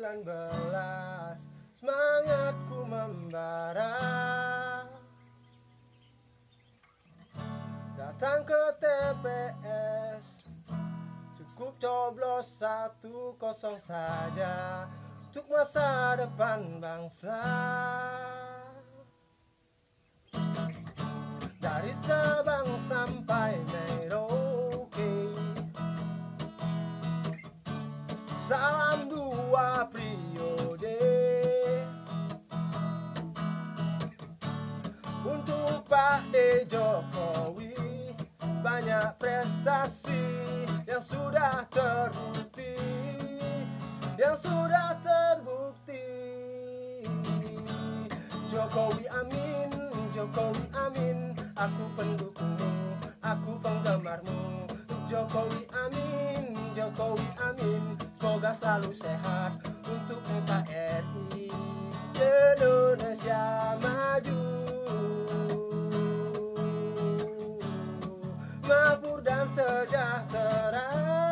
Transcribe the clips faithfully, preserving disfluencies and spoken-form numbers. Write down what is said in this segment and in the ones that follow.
sembilan belas semangatku membara, datang ke T P S, cukup coblos satu kosong saja untuk masa depan bangsa. Dari Sabang sampai Merauke, salam dua periode untuk Pak D. Jokowi. Banyak prestasi yang sudah terbukti, yang sudah terbukti. Jokowi amin, Jokowi amin, aku pendukungmu, aku penggemarmu. Jokowi amin, Jokowi amin, semoga selalu sehat untuk N K R I Indonesia maju, makmur dan sejahtera,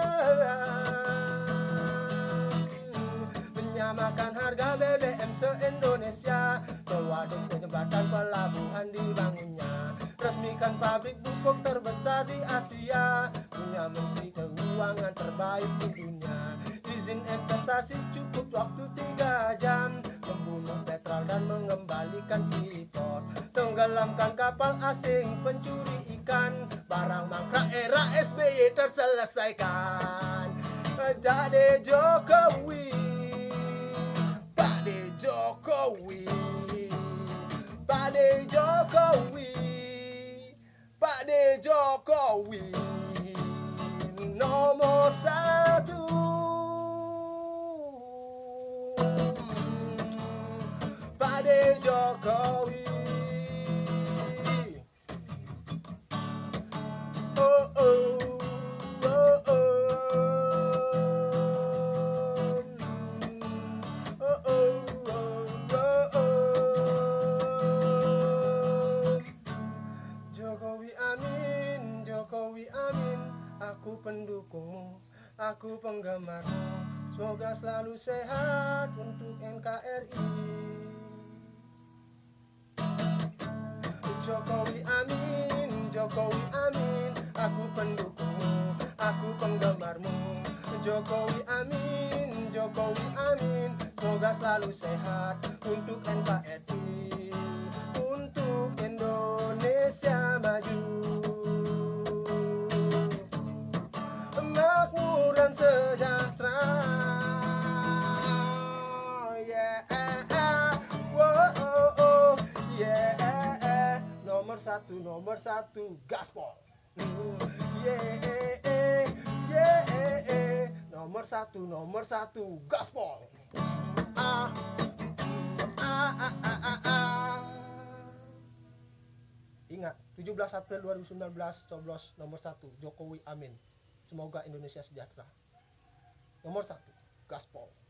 menyamakan harga B B M se-Indonesia, waduk jembatan pelabuhan dibangunnya, resmikan pabrik pupuk terbesar di Asia, punya menteri keuangan terbaik di dunia, izin investasi cukup waktu tiga jam, membunuh petrol dan mengembalikan impor, tenggelamkan kapal asing pencuri ikan, barang mangkrak era S B Y terselesaikan. Pak D. Jokowi, Pak D. Jokowi, Pak D. Jokowi, Pak D. Jokowi, nomor satu. Pak D. Jokowi. Oh oh, oh oh, oh oh, oh oh. Jokowi amin, Jokowi amin, aku pendukungmu, aku penggemarmu, semoga selalu sehat untuk N K R I. Jokowi amin, Jokowi amin, aku pendukungmu, aku penggemarmu. Jokowi amin, Jokowi amin, semoga selalu sehat untuk N K R I, untuk Indonesia maju, makmur dan sejahtera. Yeah, whoa, oh, oh, yeah. Nomor satu, nomor satu, gaspol. Mm, yeah, yeah, nomor satu, nomor satu, gaspol. Ah, ah, ah, ah, ah, ah. Ingat, tujuh belas April dua ribu sembilan belas, coblos nomor satu, Jokowi amin. Semoga Indonesia sejahtera. Nomor satu, gaspol.